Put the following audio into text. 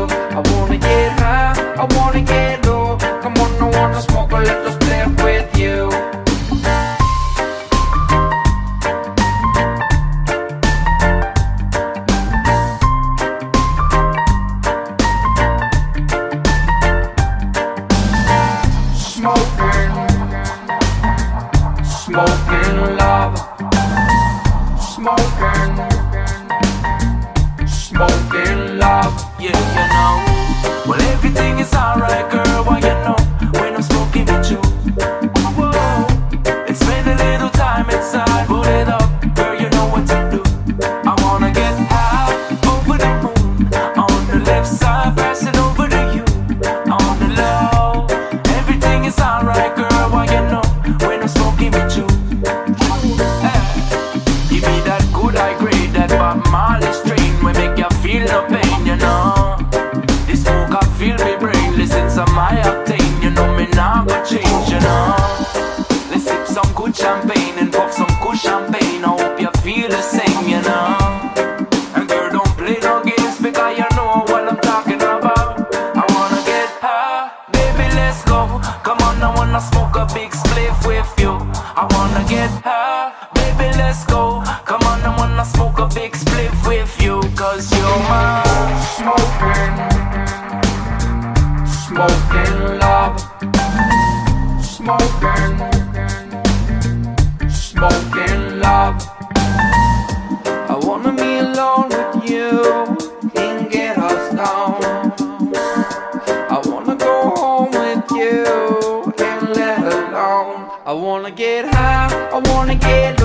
you. I wanna get high, I wanna get low. Come on, I wanna smoke a little spliff with you. Smoking, smoking love. Smoking, smoking love. Yeah, you know. Well, everything is alright, girl. Why you know when I'm smoking with you? Whoa, it's been a little time inside. Put it up, girl. You know what to do. I wanna get high over the moon. On the left side, pass it over to you. On the low, everything is alright, girl. Why you know when I'm smoking with you? Hey, give me that good high grade, that Bob Marley strain. We make you feel no pain, you know. This smoke I feel me brain. Listen to my octane, you know me now go change, you know. Let's sip some good champagne and pop some good champagne. I hope you feel the same, you know. And girl, don't play no games because you know what I'm talking about. I wanna get high, baby, let's go. Come on, I wanna smoke a big spliff with you. I wanna get high, baby, let's go. Come on, I wanna smoke a big spliff with you. Cause you're my Smoking, smoking love. Smoking, smoking love. I wanna be alone with you and get us down. I wanna go home with you and let alone. I wanna get high, I wanna get